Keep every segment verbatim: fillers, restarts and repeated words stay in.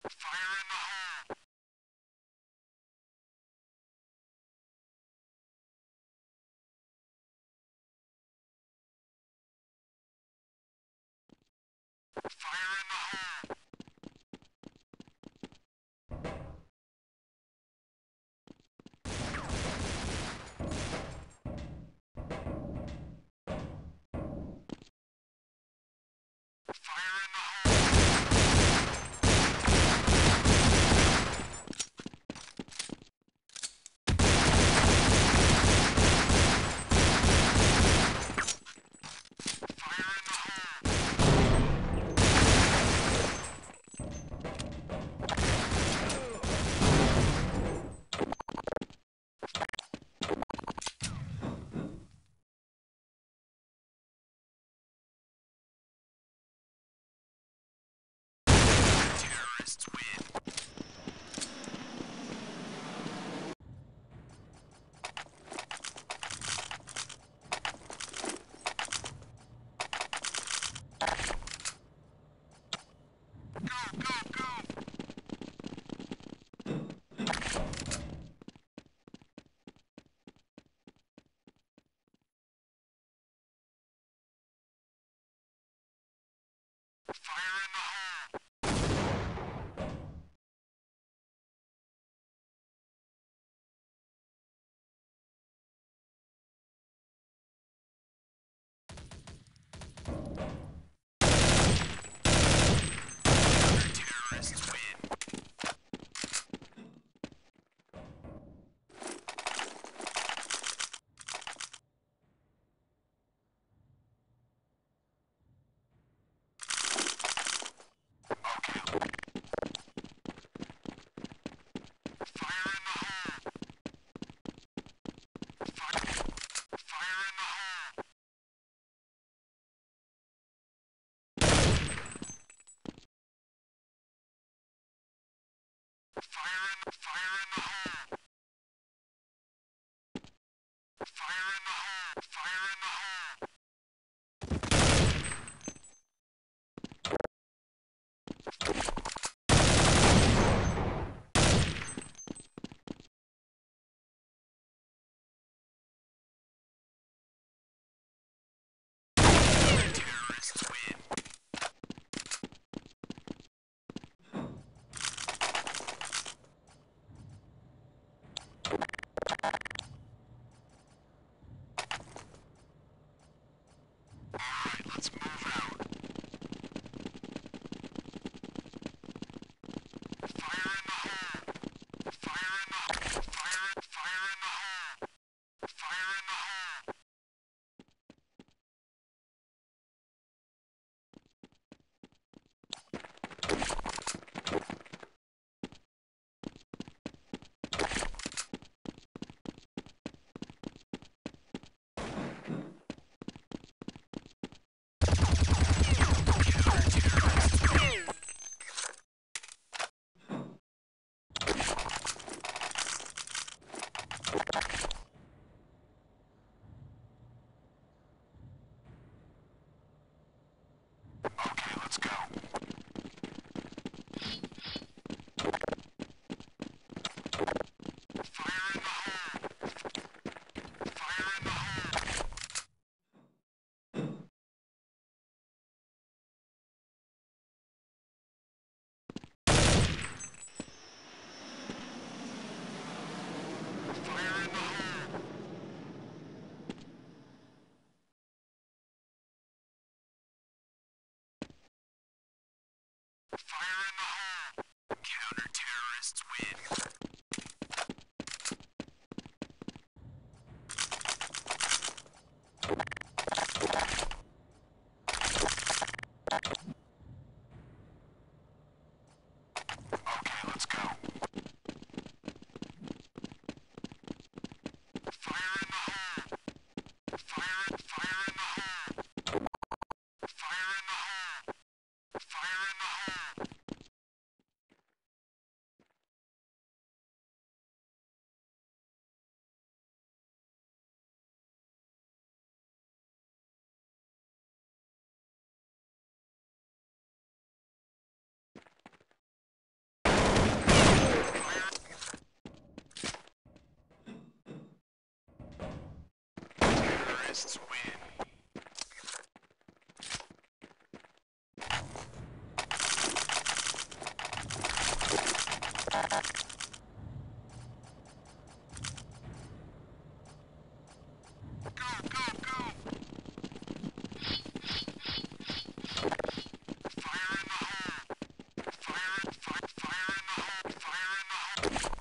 Fire in the hole! Fire in the hole! Fire in the hole! Fire in the hole! Terrorists win. Go, go, go! Fire in the hole! Terrorists win. Fire in the hole! Fire, fire in the hole! Fire in, fire in the hole! Fire in the hole! Fire in the hole! Terrorists win. Alright, let's move out. Fire in the hole! Fire in the hole! Fire, fire in the hole! Fire in the hole! Okay, let's go. Fire in the hole! Fire in the hole! Fire in the hole! Fire in the hole! Counter-terrorists win. Okay, let's go. Fire in the hole! Fire, fire in the hole! Fire in the hole! Fire in the hole! terrorists win. Go, go, go! Fire in the hole! Fire, fire, fire in the hole! Fire in the hole!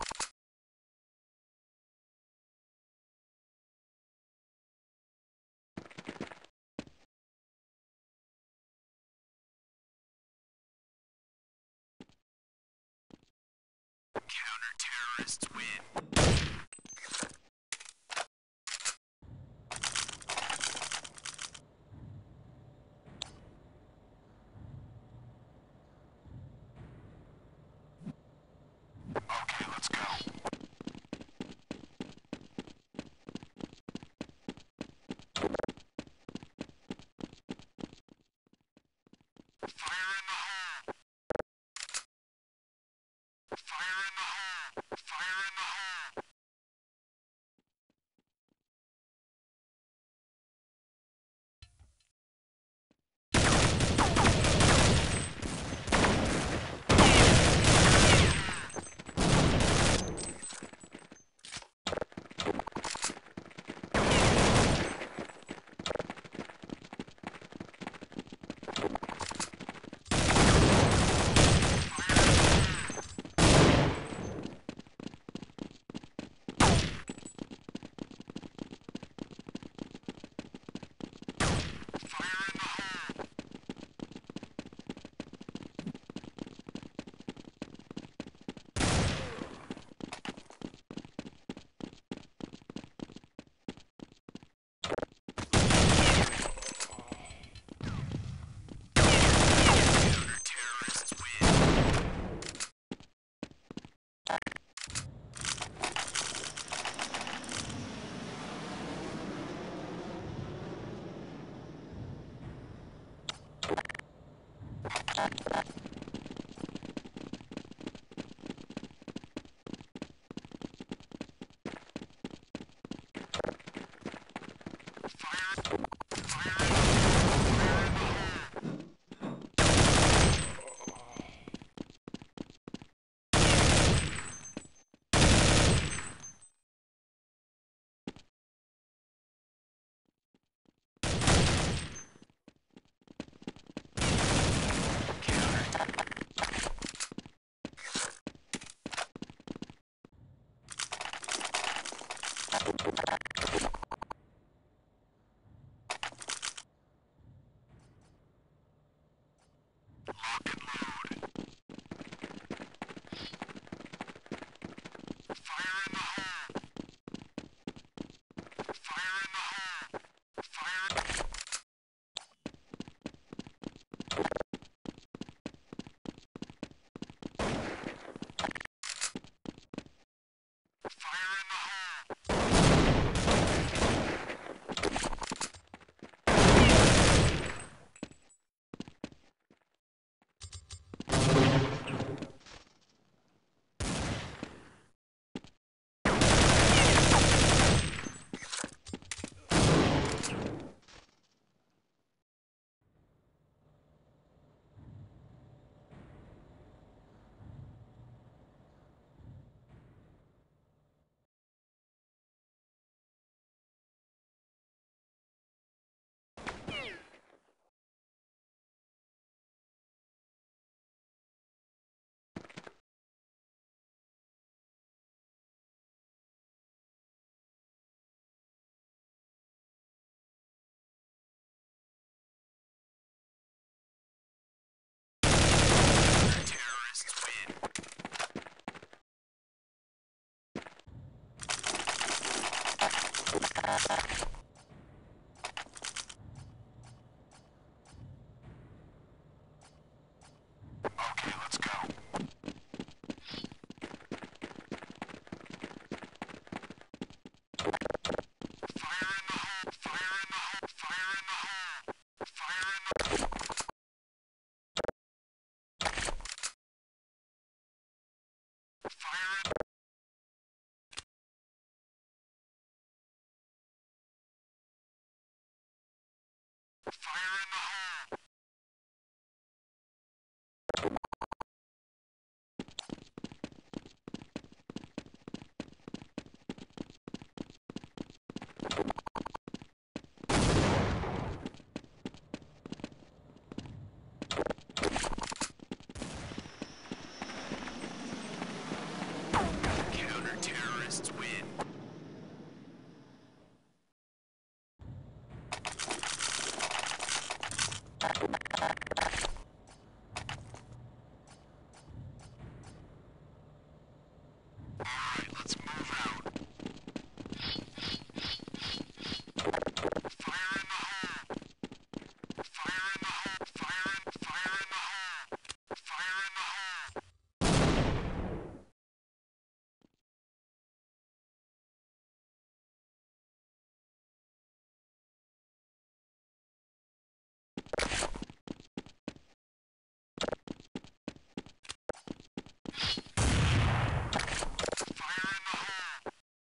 Counter-terrorists win. Okay, let's go. Fire in the hole! Fire in the hole! Fire in the hole! Counter-terrorists win. Lock and load. Fire in the hole! Fire in the hole! Fire! Fire in the hole! Terrorists win. Okay, let's go. Fire in the hole! Fire in the hole! Fire in the hole! Fire in the fire in Fire in the hole! Counter-terrorists win. Alright, let's move out. Fire in the hole! Fire in the hole! Fire in, fire in the hole! Fire in the hole! Fire in the hole!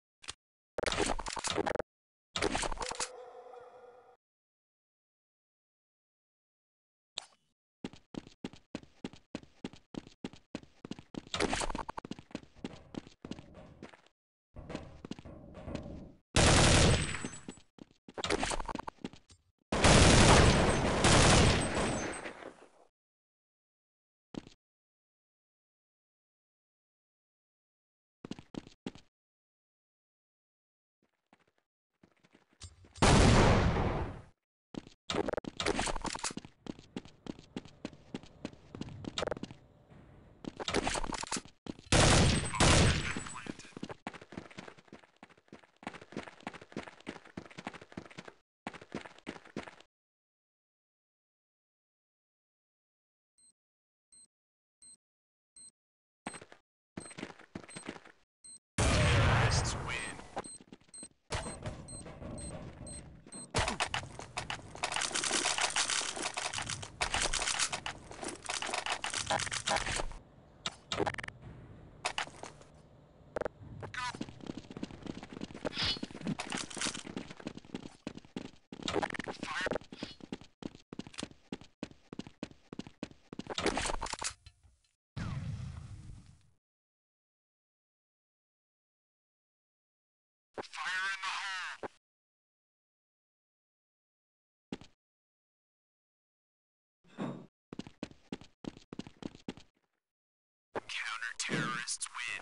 Terrorists win. Fire in the hole! Counter-terrorists win.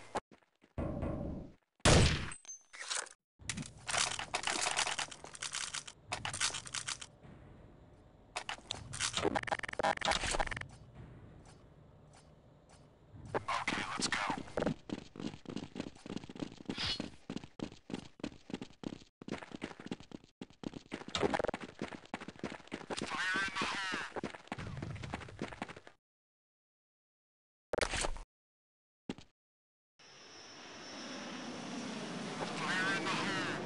Okay, let's go. Fire in the hole! Fire in the hole!